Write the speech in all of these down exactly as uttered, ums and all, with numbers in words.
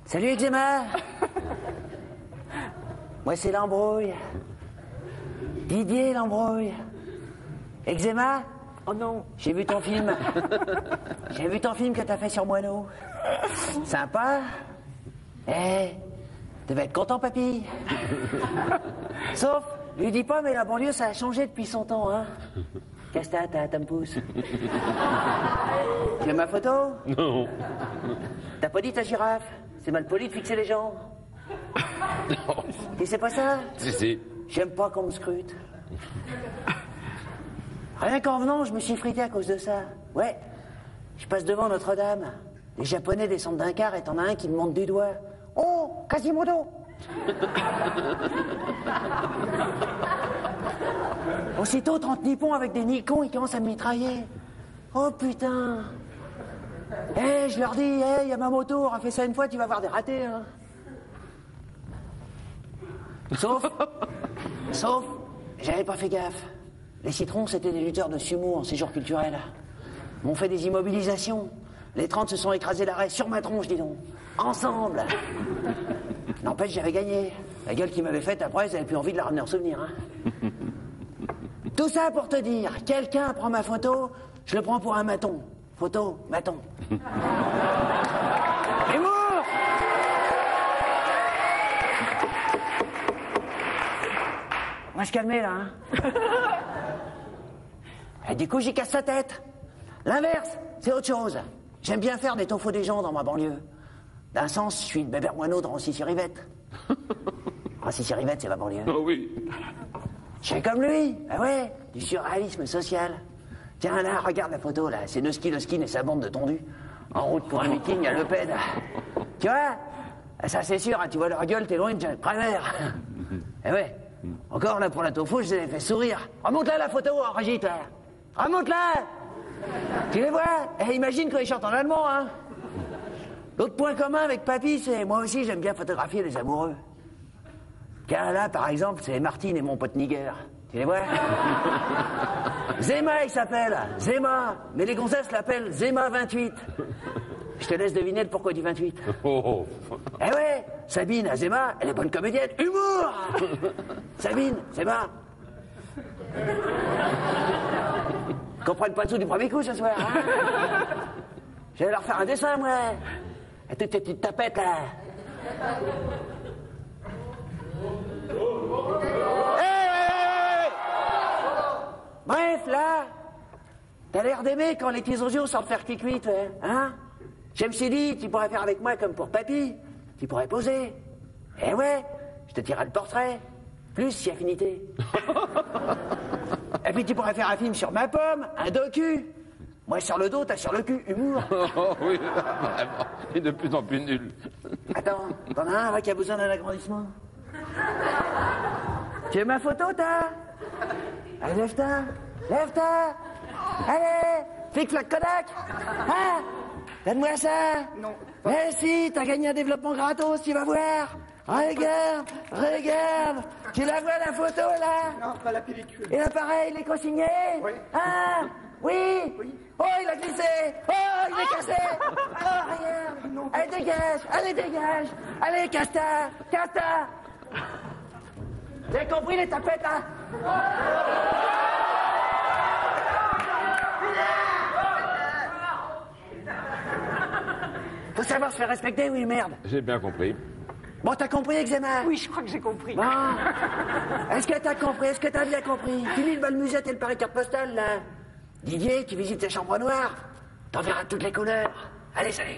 Salut Eczéma. Moi c'est l'embrouille. Didier l'embrouille. Eczéma. Oh non. J'ai vu ton film. J'ai vu ton film que t'as fait sur Moineau. Sympa. Eh, tu devais être content, papy. Sauf, lui dis pas, mais la banlieue, ça a changé depuis son temps, hein. Qu'est-ce que t'as, t'as me pousse. Tu veux ma photo? Non. T'as pas dit ta girafe? C'est mal poli de fixer les gens. Non. Et c'est pas ça? Si, si. J'aime pas qu'on me scrute. Rien qu'en venant, je me suis frité à cause de ça. Ouais, je passe devant Notre-Dame. Les Japonais descendent d'un car et t'en as un qui me monte du doigt. Oh, Quasimodo. Aussitôt, trente nippons avec des Nikons, ils commencent à me mitrailler. Oh putain. Eh, hey, je leur dis, eh, hey, y a ma moto, on fait ça une fois, tu vas avoir des ratés, hein. Sauf, sauf, j'avais pas fait gaffe. Les citrons, c'était des lutteurs de sumo en séjour culturel. Ils m'ont fait des immobilisations. Les trente se sont écrasés l'arrêt sur ma tronche, dis donc. Ensemble. N'empêche, j'avais gagné. La gueule qu'ils m'avaient faite, après, ils n'avaient plus envie de la ramener en souvenir. Hein. Tout ça pour te dire, quelqu'un prend ma photo, je le prends pour un maton. Photo, maton. Humour! On va se calmer, là, hein. Et du coup, j'y casse sa tête. L'inverse, c'est autre chose. J'aime bien faire des taufos des gens dans ma banlieue. D'un sens, je suis le Bébert Moineau de Rancy-sur-Yvette. Rancy-sur-Yvette, c'est ma banlieue. Oh oui. Je suis comme lui. Ben ouais, du surréalisme social. Tiens, là, regarde la photo, là. C'est Noski Loskin et sa bande de tondus. En route pour un meeting à Le Pen. Tu vois? Ça, c'est sûr, hein, tu vois leur gueule, t'es loin de Prévert. Eh ouais. Encore, là, pour la tofu, je les ai fait sourire. Remonte-la, la photo, hein, Brigitte, là. Remonte-la. Tu les vois? Eh, imagine quand ils chantent en allemand, hein. L'autre point commun avec Papy, c'est moi aussi, j'aime bien photographier les amoureux. Car là, par exemple, c'est Martine et mon pote Niger. Tu les vois? Zema, il s'appelle. Zema. Mais les gonzesses l'appellent Zema vingt-huit. Je te laisse deviner le pourquoi du vingt-huit. Oh. Eh ouais, Sabine, Zema, elle est bonne comédienne. Humour. Sabine, Zema. Ils comprennent pas tout du premier coup ce soir, hein. Je vais leur faire un dessin, moi. Et tu te tapettes, là. Hey. Bref, là, t'as l'air d'aimer quand les petits osios sortent faire cuit-cuit, hein. Je me suis dit, tu pourrais faire avec moi comme pour Papy. Tu pourrais poser. Eh ouais, je te tirerai le portrait. Plus si affinité. Et puis tu pourrais faire un film sur ma pomme, un docu. Moi sur le dos, t'as sur le cul, humour. Oh oui, vraiment. Il est de plus en plus nul. Attends, t'en as un là qui a besoin d'un agrandissement? Tu veux ma photo, t'as? Allez, lève-toi. Lève-toi. Allez, fixe la Kodak. Hein? Donne-moi ça. Non. Mais si, t'as gagné un développement gratos, tu vas voir. Regarde, regarde. Tu la vois la photo là? Non, pas la pellicule. Et l'appareil, il est consigné? Oui. Ah, oui. Oui. Oh, il a glissé. Oh, il est cassé. Oh, regarde. Non. Allez, dégage. Allez, dégage. Allez, casse-ta. Casse-ta. Vous avez compris les tapettes là? Faut savoir se faire respecter, oui, merde. J'ai bien compris. Bon, t'as compris, Eczéma? Oui, je crois que j'ai compris. Bon. Est-ce que t'as compris? Est-ce que t'as bien compris? Fini le bal musette et le pari carte postale, là. Didier, tu visites tes chambres noires. T'en verras toutes les couleurs. Allez, salut.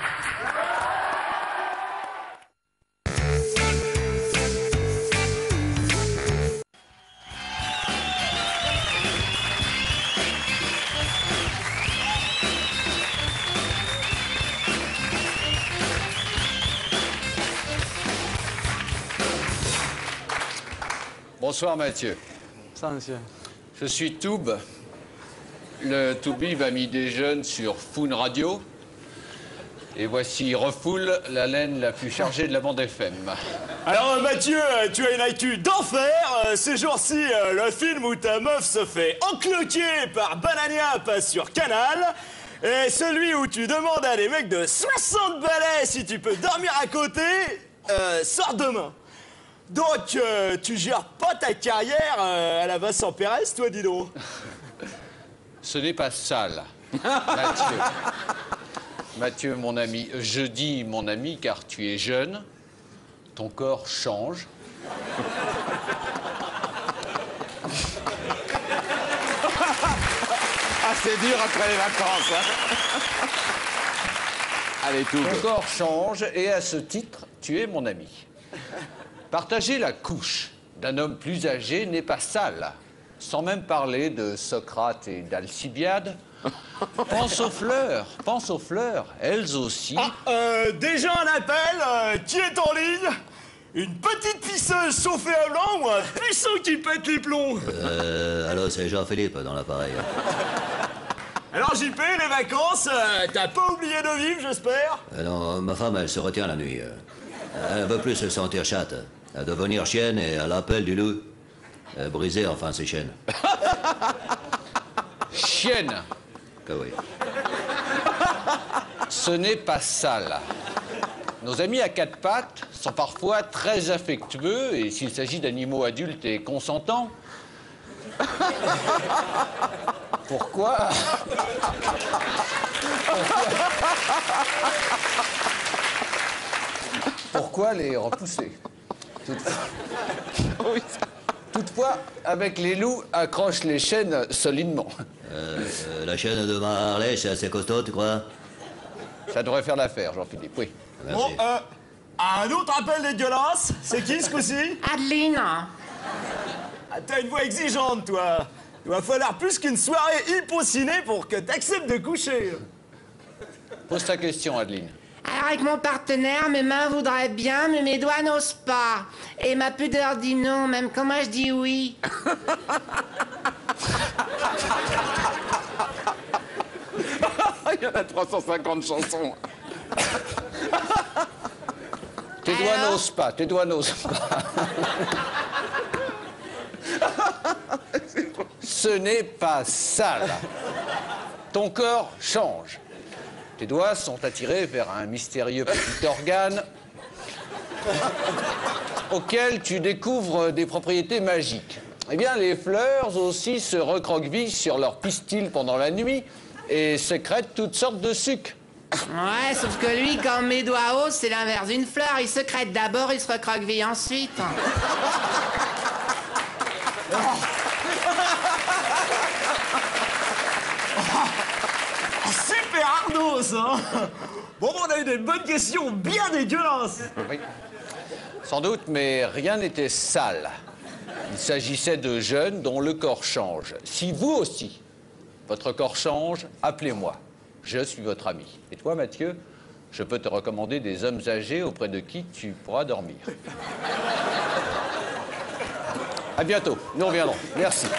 Bonsoir Mathieu. Ça, monsieur. Je suis Toub, le Toubib ami des jeunes sur Foun Radio. Et voici Refoule, la laine la plus chargée de la bande F M. Alors Mathieu, tu as une actu d'enfer. Ces jours-ci, le film où ta meuf se fait encloquer par Banania passe sur Canal. Et celui où tu demandes à des mecs de soixante balais si tu peux dormir à côté, euh, sort demain. Donc, euh, tu gères pas ta carrière euh, à la Vincent Pérez, toi, dis donc. Ce n'est pas sale, Mathieu. Mathieu, mon ami, je dis mon ami car tu es jeune, ton corps change. Ah, c'est dur après les vacances, hein. Allez, tout. Ton corps change et à ce titre, tu es mon ami. Partager la couche d'un homme plus âgé n'est pas sale. Sans même parler de Socrate et d'Alcibiade. Pense aux fleurs, pense aux fleurs, elles aussi. Ah, euh, déjà un appel, euh, qui est en ligne? Une petite pisseuse chauffée à blanc ou un puceau qui pète les plombs? Euh, alors c'est Jean-Philippe dans l'appareil. Alors J P, les vacances, euh, t'as pas oublié de vivre, j'espère? Euh, non, ma femme, elle se retient la nuit. euh. Elle veut plus se sentir chatte. Elle veut devenir chienne et à l'appel du loup, euh, briser enfin ses chaînes. Chienne, Que oui. ce n'est pas sale. Nos amis à quatre pattes sont parfois très affectueux et s'il s'agit d'animaux adultes et consentants. Pourquoi Pourquoi les repousser? Toutefois... Toutefois, avec les loups, accroche les chaînes solidement. Euh, euh, la chaîne de ma Harley, c'est assez costaud, tu crois? Ça devrait faire l'affaire, Jean-Philippe, oui. Merci. Bon, euh, un autre appel dégueulasse. C'est qui ce coup-ci? Adeline. Ah, t'as une voix exigeante, toi. Il va falloir plus qu'une soirée hypociné pour que t'acceptes de coucher. Pose ta question, Adeline. Alors avec mon partenaire, mes mains voudraient bien, mais mes doigts n'osent pas. Et ma pudeur dit non, même quand moi je dis oui. Il y en a trois cent cinquante chansons. Tes doigts Alors n'osent pas, tes doigts n'osent pas. Ce n'est pas sale. Ton corps change. Tes doigts sont attirés vers un mystérieux petit organe auquel tu découvres des propriétés magiques. Eh bien, les fleurs aussi se recroquevillent sur leur pistil pendant la nuit et sécrètent toutes sortes de sucs. Ouais, sauf que lui, quand mes doigts haussent, c'est l'inverse d'une fleur. Il secrète d'abord, il se recroqueville ensuite. Super Ardos, hein. Bon, on a eu des bonnes questions bien dégueulasses. Oui. Sans doute, mais rien n'était sale. Il s'agissait de jeunes dont le corps change. Si vous aussi, votre corps change, appelez-moi. Je suis votre ami. Et toi, Mathieu, je peux te recommander des hommes âgés auprès de qui tu pourras dormir. À bientôt. Nous reviendrons. Merci.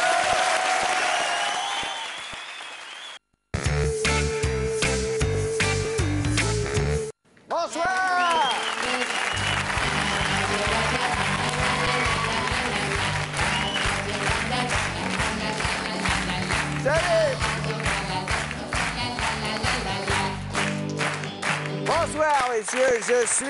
Bonsoir! Salut! Bonsoir, messieurs, je suis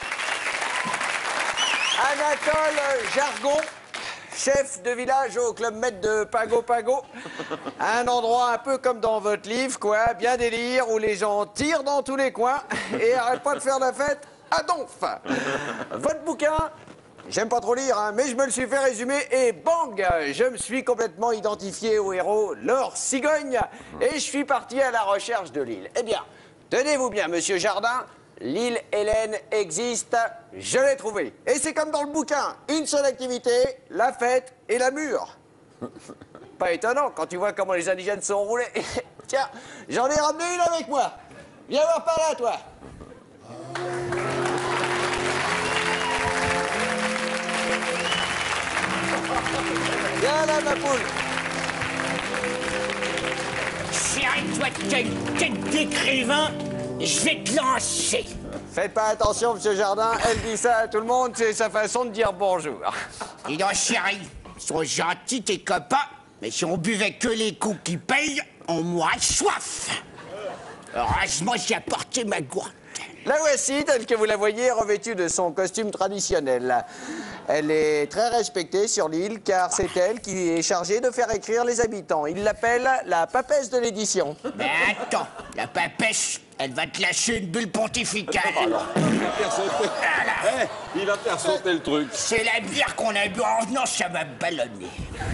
Anatole Jargon, chef de village au Club Med de Pago Pago. Un endroit un peu comme dans votre livre, quoi, bien délire, où les gens tirent dans tous les coins et arrêtent pas de faire la fête à donf. Votre bouquin, j'aime pas trop lire, hein, mais je me le suis fait résumer et bang, je me suis complètement identifié au héros Laure Cigogne et je suis parti à la recherche de l'île. Eh bien, tenez-vous bien, monsieur Jardin, l'île Hélène existe, je l'ai trouvée. Et c'est comme dans le bouquin, une seule activité, la fête et la mûre. Pas étonnant quand tu vois comment les indigènes sont roulés. Tiens, j'en ai ramené une avec moi. Viens voir par là, toi. Viens là, ma poule. Chérie, toi qui as une tête d'écrivain, je vais te lancer. Faites pas attention, monsieur Jardin, elle dit ça à tout le monde, c'est sa façon de dire bonjour. Dis donc, chérie, ils sont gentils tes copains, mais si on buvait que les coups qui payent, on mourrait de soif. Heureusement, j'ai apporté ma gourde. La voici, telle que vous la voyez, revêtue de son costume traditionnel. Elle est très respectée sur l'île, car c'est elle qui est chargée de faire écrire les habitants. Ils l'appellent la papesse de l'édition. Mais attends, la papesse, elle va te lâcher une bulle pontificale. Il va faire sauter. Voilà. Eh, il va faire sauter le truc. C'est la bière qu'on a bu en venant, ça m'a ballonné.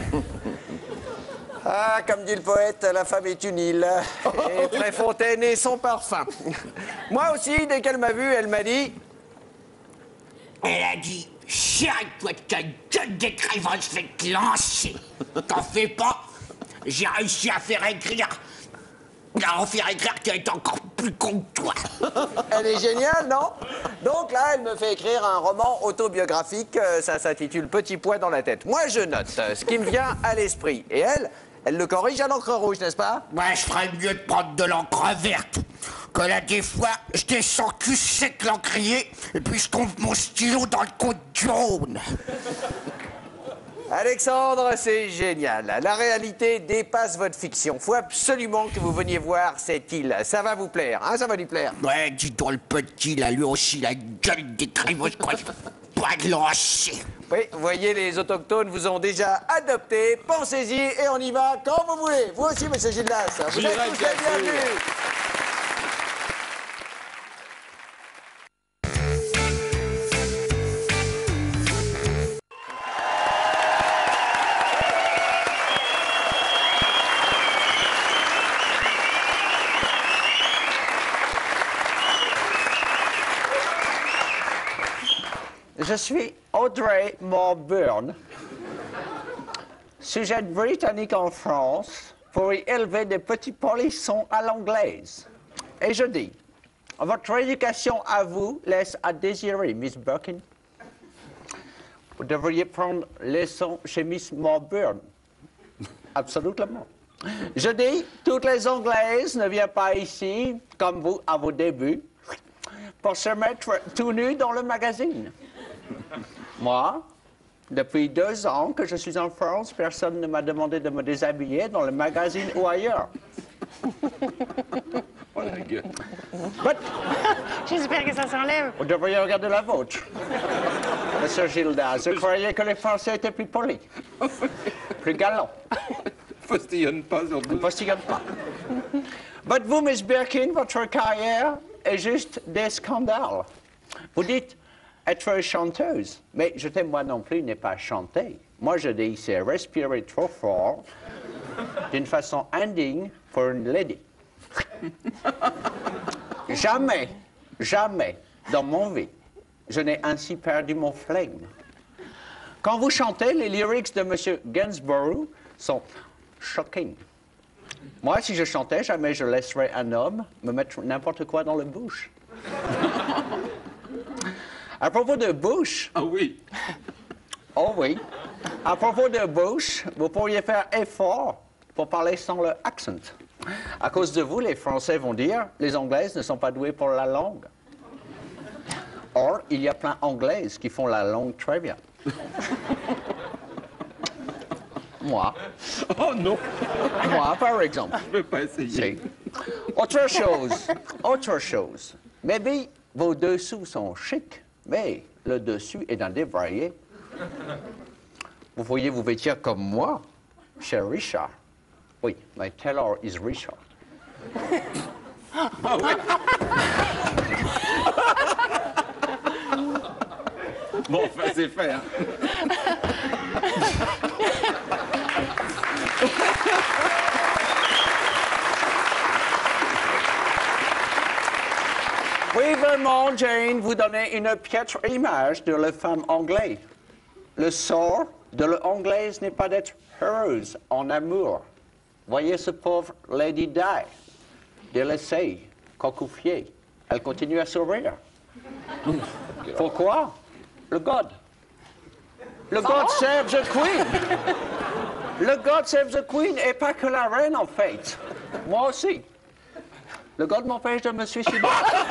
Ah, comme dit le poète, la femme est une île. Et Préfontaine est son parfum. Moi aussi, dès qu'elle m'a vu, elle m'a dit... Elle a dit, chérie, toi, ta gueule d'écrivain, je vais te lancer. T'en fais pas. J'ai réussi à faire écrire... à en faire écrire qui est encore plus con que toi. Elle est géniale, non? Donc là, elle me fait écrire un roman autobiographique. euh, Ça s'intitule Petit pois dans la tête. Moi, je note euh, ce qui me vient à l'esprit. Et elle, elle le corrige à l'encre rouge, n'est-ce pas? Moi, je ferais mieux de prendre de l'encre verte. Que là, des fois, je descends cul sec l'encrier, et puis je tombe mon stylo dans le compte jaune. Alexandre, c'est génial. La réalité dépasse votre fiction. Faut absolument que vous veniez voir cette île. Ça va vous plaire, hein? Ça va lui plaire. Ouais, dis donc, le petit, là, lui aussi, la gueule d'écrivain, je crois. Pas de lancer. Oui, vous voyez, les autochtones vous ont déjà adopté. Pensez-y et on y va quand vous voulez. Vous aussi, monsieur Gildas. Vous êtes tous les bienvenus. Je suis Audrey Morburn, sujette britannique en France pour y élever des petits polissons à l'anglaise. Et je dis, votre éducation à vous laisse à désirer, Miss Birkin. Vous devriez prendre leçon chez Miss Morburn. Absolument. Je dis, toutes les Anglaises ne viennent pas ici, comme vous, à vos débuts, pour se mettre tout nu dans le magazine. Moi, depuis deux ans que je suis en France, personne ne m'a demandé de me déshabiller dans le magazine ou ailleurs. Oh la gueule. But, J'espère que ça s'enlève. vous devriez regarder la vôtre. Monsieur Gildas, je croyais que les Français étaient plus polis, plus galants. Postillonne pas sur Ne tout. postillonne pas. But vous, Miss Birkin, votre carrière est juste des scandales. Vous dites être chanteuse, mais je t'aime moi non plus n'est pas chanter. Moi je dis c'est respirer trop fort d'une façon indigne pour une lady. Jamais, jamais dans mon vie, je n'ai ainsi perdu mon flegme. Quand vous chantez, les lyrics de M. Gainsborough sont shocking. Moi, si je chantais, jamais je laisserais un homme me mettre n'importe quoi dans la bouche. À propos de bouche... Ah oui. Oh oui. À propos de bouche, vous pourriez faire effort pour parler sans le accent. À cause de vous, les Français vont dire les Anglaises ne sont pas douées pour la langue. Or, il y a plein d'Anglaises qui font la langue très bien. Moi. Oh non. Moi, par exemple. Je vais pas essayer. Si. Autre chose. Autre chose. Maybe vos dessous sont chics, mais le dessus est un débraillé. Vous pourriez vous vêtir comme moi, chez Richard. Oui, my tailor is Richard. Ah oui. Bon, enfin, c'est fait, hein. Oui, vraiment, Jane, vous donnez une piètre image de la femme anglaise. Le sort de l'anglaise n'est pas d'être heureuse en amour. Voyez ce pauvre Lady Di, délaissée, cocufiée. Elle continue à sourire. Pourquoi? Le God. Le God save the Queen. Le God save the Queen et pas que la reine, en fait. Moi aussi. Le God m'empêche de me suicider.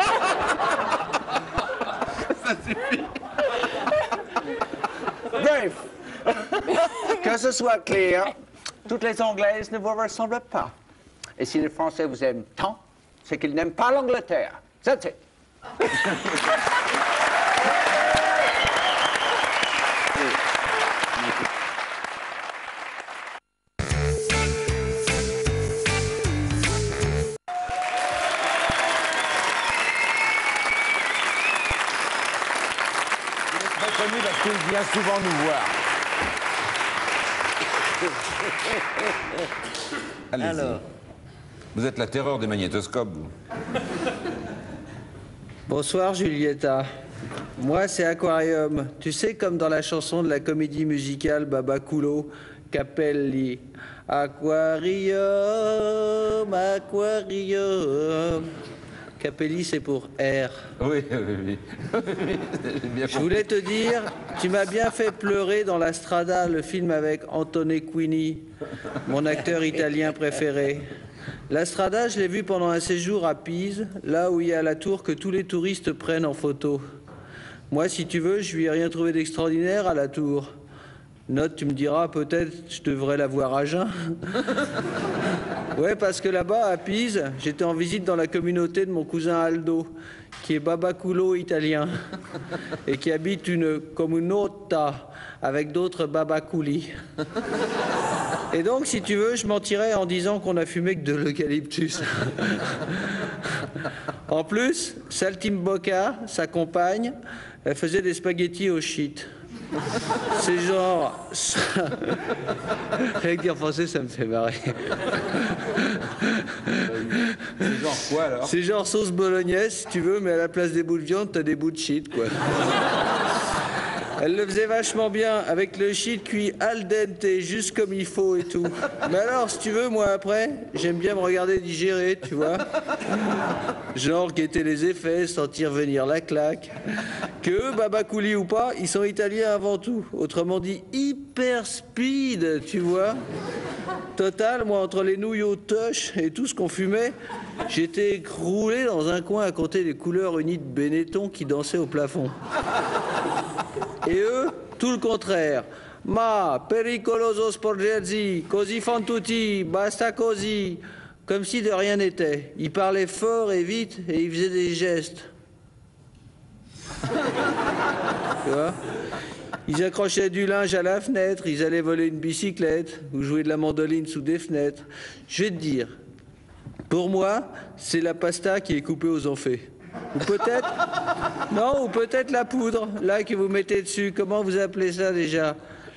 Ça suffit. Bref, que ce soit clair, toutes les Anglaises ne vous ressemblent pas. Et si les Français vous aiment tant, c'est qu'il n'aime pas l'Angleterre. That's it. Connu parce qu'il vient souvent nous voir. Allez-y. Alors. Vous êtes la terreur des magnétoscopes, vous. Bonsoir Julieta. Moi c'est Aquarium. Tu sais, comme dans la chanson de la comédie musicale Baba Coulo, Capelli. Aquarium, Aquarium. Capelli, c'est pour R. Oui, oui, oui. Bien Je voulais te dire, tu m'as bien fait pleurer dans La Strada, le film avec Anthony Quini, mon acteur italien préféré. La Strada, je l'ai vu pendant un séjour à Pise, là où il y a la tour que tous les touristes prennent en photo. Moi, si tu veux, je lui ai rien trouvé d'extraordinaire à la tour. Note, tu me diras, peut-être je devrais la voir à jeun. Ouais, parce que là-bas, à Pise, j'étais en visite dans la communauté de mon cousin Aldo, qui est babaculo italien, et qui habite une comunota avec d'autres babaculi. Et donc, si tu veux, je mentirais en disant qu'on a fumé que de l'eucalyptus. En plus, Saltimbocca, sa compagne, elle faisait des spaghettis au shit. C'est genre... Avec dire français, ça me fait marrer. C'est genre quoi, alors? C'est genre sauce bolognaise, si tu veux, mais à la place des bouts de viande, t'as des bouts de shit, quoi. Elle le faisait vachement bien, avec le shit cuit al dente, juste comme il faut et tout. Mais alors, si tu veux, moi, après, j'aime bien me regarder digérer, tu vois. Genre, guetter les effets, sentir venir la claque. Que eux, babacouli ou pas, ils sont italiens avant tout. Autrement dit, hyper speed, tu vois. Total, moi, entre les nouilles aux touches et tout ce qu'on fumait, j'étais écroulé dans un coin à compter les couleurs unies de Benetton qui dansaient au plafond. Et eux, tout le contraire. Ma, pericoloso sporgerzi, così fan tutti, basta così. Comme si de rien n'était. Ils parlaient fort et vite et ils faisaient des gestes. Tu vois? Ils accrochaient du linge à la fenêtre, ils allaient voler une bicyclette ou jouer de la mandoline sous des fenêtres. Je vais te dire, pour moi, c'est la pasta qui est coupée aux enfées. Ou peut-être... Non, ou peut-être la poudre, là, que vous mettez dessus. Comment vous appelez ça, déjà?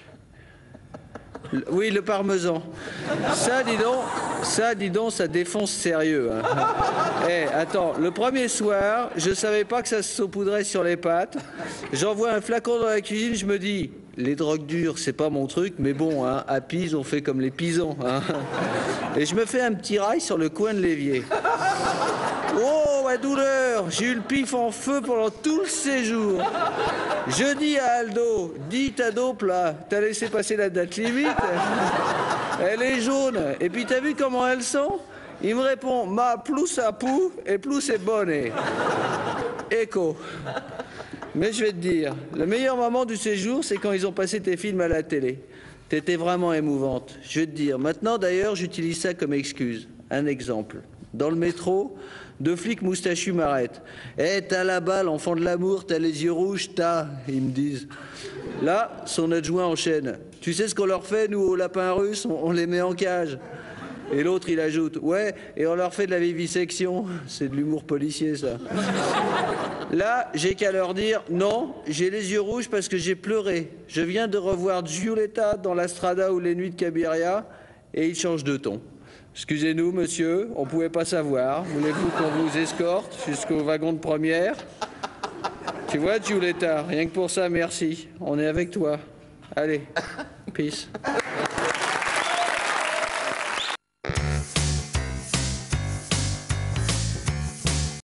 Oui, le parmesan. Ça, dis donc, ça, dis donc, ça défonce sérieux. Hein. Eh, attends, le premier soir, je savais pas que ça se saupoudrait sur les pâtes. J'envoie un flacon dans la cuisine, je me dis, les drogues dures, c'est pas mon truc, mais bon, hein, à Pise, on fait comme les pisons. Hein. Et je me fais un petit rail sur le coin de l'évier. Oh, ma douleur! J'ai eu le pif en feu pendant tout le séjour. Je dis à Aldo, dis ta dope là, t'as laissé passer la date limite? Elle est jaune. Et puis t'as vu comment elles sont? Il me répond, ma plus ça poue et plus c'est bonne. Écho. Mais je vais te dire, le meilleur moment du séjour, c'est quand ils ont passé tes films à la télé. T'étais vraiment émouvante. Je vais te dire, maintenant d'ailleurs, j'utilise ça comme excuse. Un exemple. Dans le métro, deux flics moustachus m'arrêtent. Eh, t'as la balle, enfant de l'amour, t'as les yeux rouges, t'as, ils me disent. Là, son adjoint enchaîne. Tu sais ce qu'on leur fait, nous, aux lapins russes? On, on les met en cage. Et l'autre, il ajoute, ouais, et on leur fait de la vivisection. C'est de l'humour policier, ça. Là, j'ai qu'à leur dire, non, j'ai les yeux rouges parce que j'ai pleuré. Je viens de revoir Giulietta dans La Strada ou Les Nuits de Cabiria, et il change de ton. Excusez-nous, monsieur, on pouvait pas savoir. Voulez-vous qu'on vous escorte jusqu'au wagon de première? Tu vois, Giulietta, rien que pour ça, merci. On est avec toi. Allez, peace.